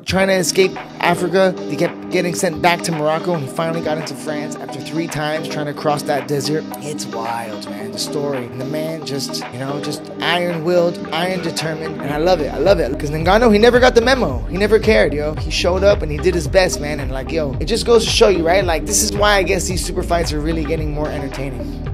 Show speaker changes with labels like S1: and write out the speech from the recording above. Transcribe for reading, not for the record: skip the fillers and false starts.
S1: trying to escape Africa. He kept getting sent back to Morocco, and he finally got into France after 3 times trying to cross that desert. It's wild, man, the story. And the man just, you know, just iron-willed, iron-determined, and I love it. I love it. Because Ngannou, he never got the memo. He never cared, yo. He showed up, and he did his best, man. And, like, yo, it just goes to show you, right? Like, this is why I guess these super fights are really getting more entertaining.